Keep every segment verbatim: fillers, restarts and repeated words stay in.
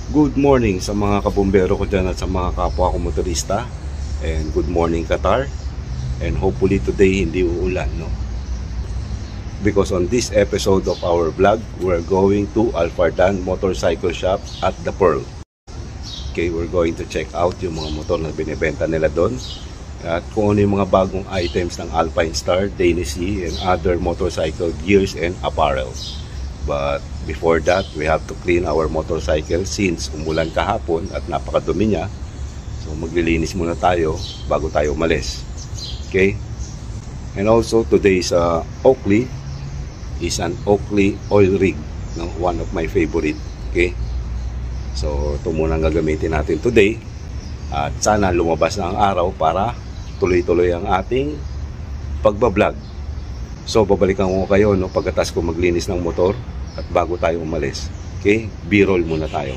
Good morning sa mga kabumbero ko dyan at sa mga kapwa ko motorista. And good morning Qatar. And hopefully today hindi uulan, no? Because on this episode of our vlog, we're going to Fardan Motorcycle Shop at the Pearl. Okay, we're going to check out yung mga motor na binibenta nila doon. At kung ano yung mga bagong items ng Alpine Star, Dainese, and other motorcycle gears and apparel. But before that, we have to clean our motorcycle since umulan kahapon at napakadumi niya. So maglilinis muna tayo bago tayo umalis. Okay? And also today's uh, Oakley is an Oakley oil rig, no? One of my favorite. Okay? So ito muna ang gagamitin natin today. At sana lumabas na ang araw para tuloy-tuloy ang ating pagbablog. So babalikan ko kayo, no, pagkatas ko maglinis ng motor at bago tayo umalis. Okay? B-roll muna tayo.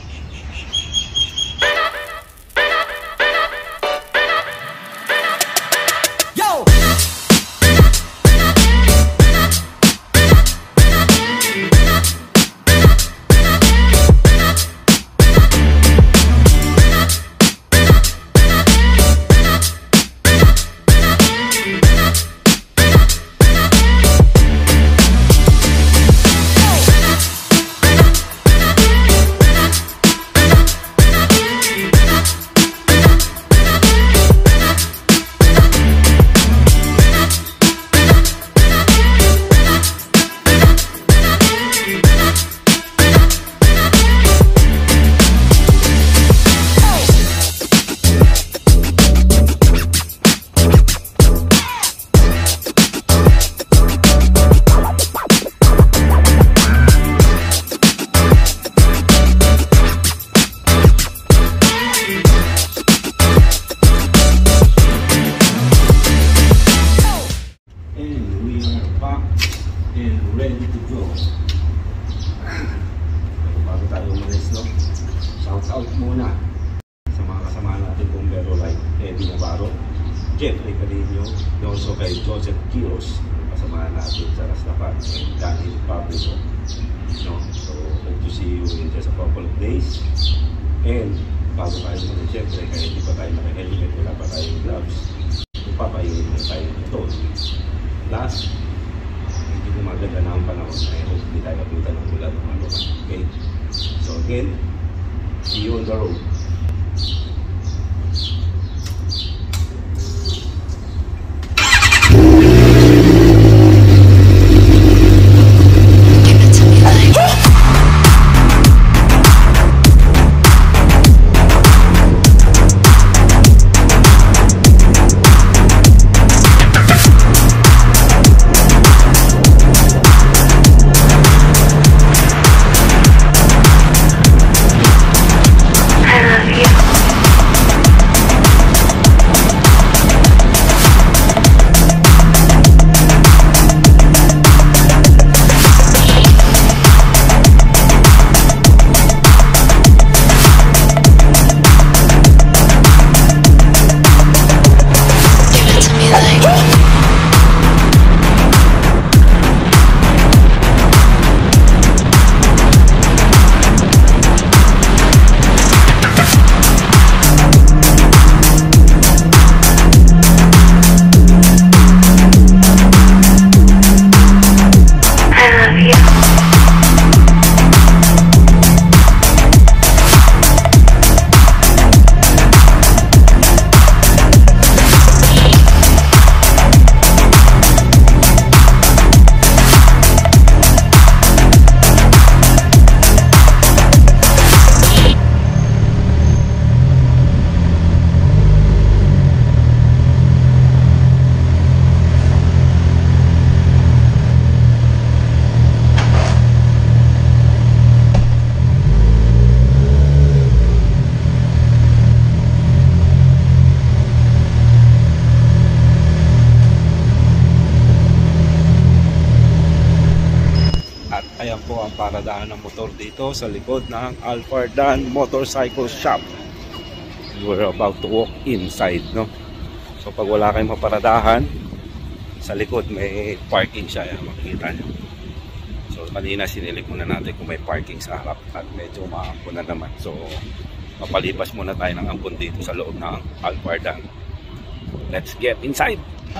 Out muna sa mga kasama natin bumbero like Eddie Navarro, Jeffrey Carino, also kay Joseph Kiros, kasama natin sa Rastapan, and Daniel Pablo, no? So hope to see you in just a couple of days. And bago tayo muna, Jeffrey, kaya hindi pa tayo naka-helmet, wala pa tayong gloves, ipapainin mo tayo ito. Last, hindi ko maganda na ang panahon, I hope hindi tayo kapunta ng ulan ng ano. Okay? So again, see you on the road. Ayan po ang paradahan ng motor dito sa likod ng Fardan Motorcycle Shop. We're about to walk inside, no? So pag wala kayong maparadahan, sa likod may parking siya, yan, makikita nyo. So So kanina sinilip muna natin kung may parking sa harap at medyo maampon na naman. So papalipas muna tayo ng ampon dito sa loob ng Fardan. Let's get inside!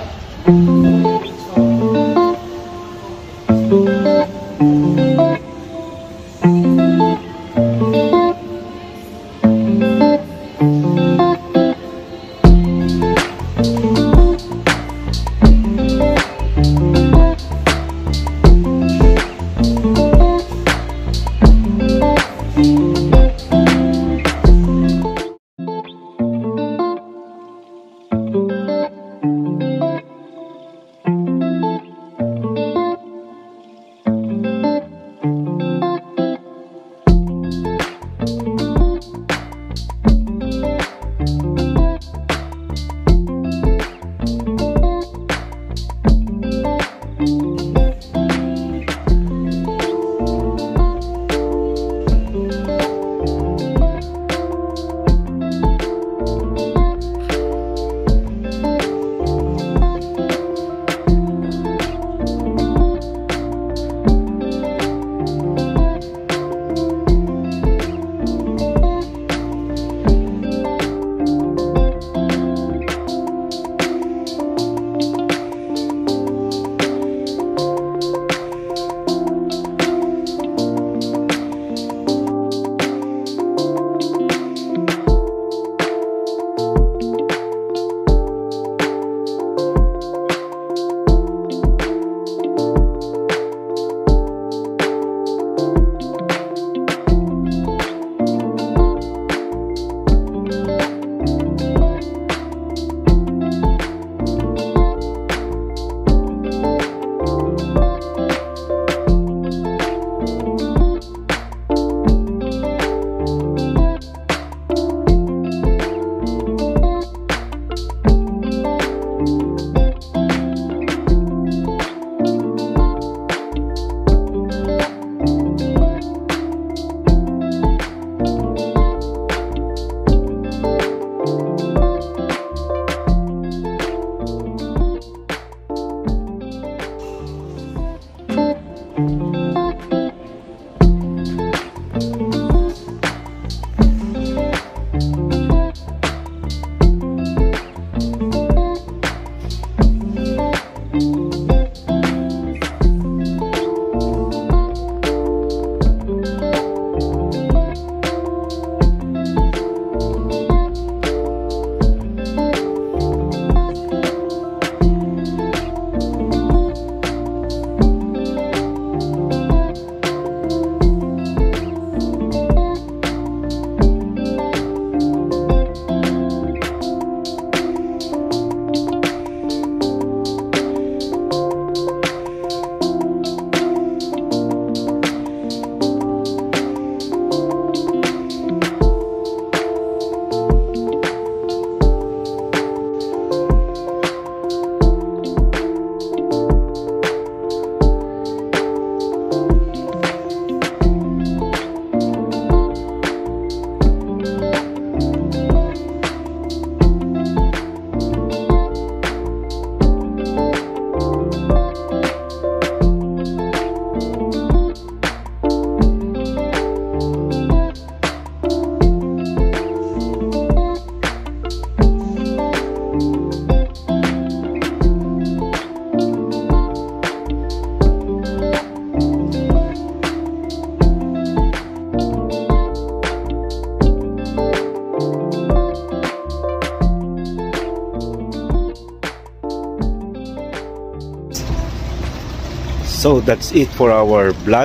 So that's it for our vlog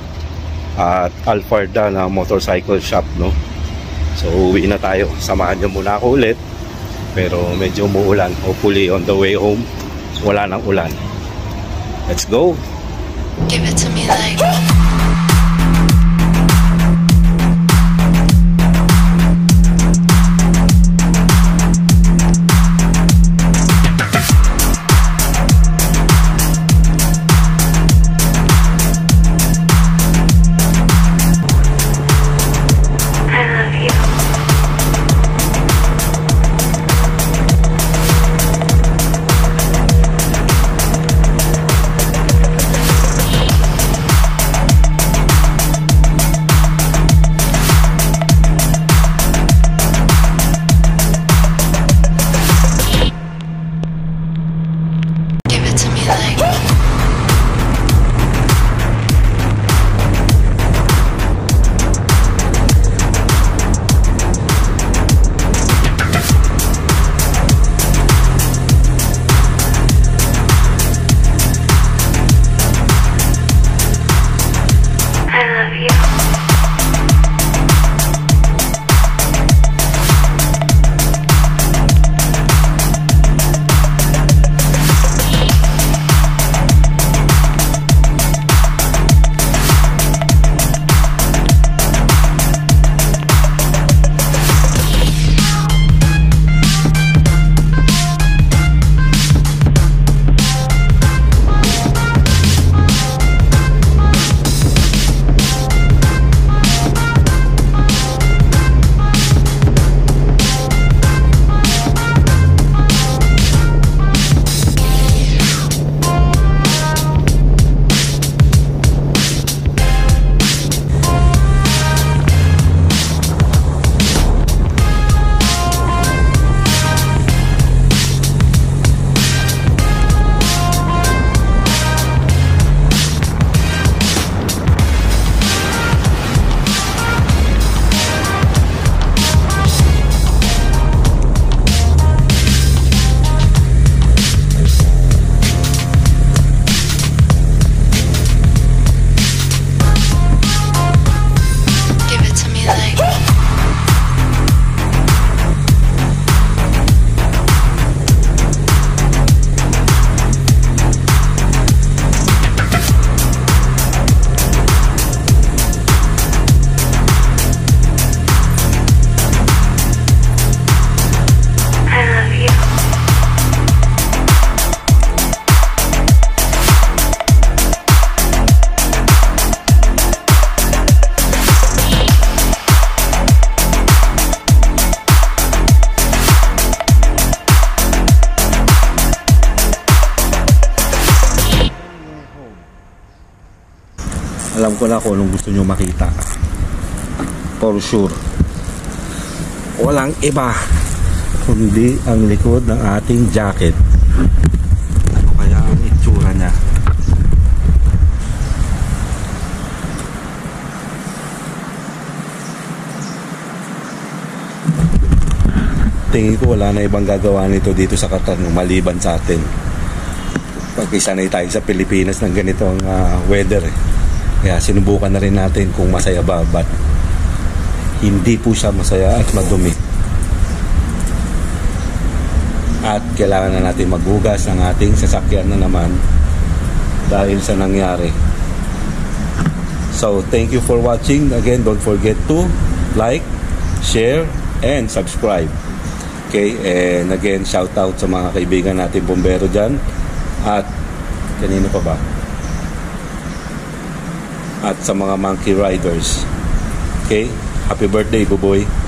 at Fardan Motorcycle Shop, no? So uwi na tayo. Samahan nyo muna ako ulit. Pero medyo umuulan. Hopefully on the way home wala nang ulan. Let's go. Give it to me like Alam ko na kung anong gusto nyo makita. For sure. Walang iba kundi ang likod ng ating jacket. Ano kaya ang itsura niya? Tingin ko wala na ibang gagawa nito dito sa Qatar no, maliban sa atin. Pagkisanay tayo sa Pilipinas ng ganitong uh, weather eh. Kaya sinubukan na rin natin kung masaya ba, but hindi po siya masaya at madumi. At kailangan na natin maghugas ng ating sasakyan na naman dahil sa nangyari. So thank you for watching. Again, don't forget to like, share, and subscribe. Okay, and again, shout out sa mga kaibigan natin bombero dyan. At kanino pa ba? At sa mga monkey riders. Okay, happy birthday, Buboy.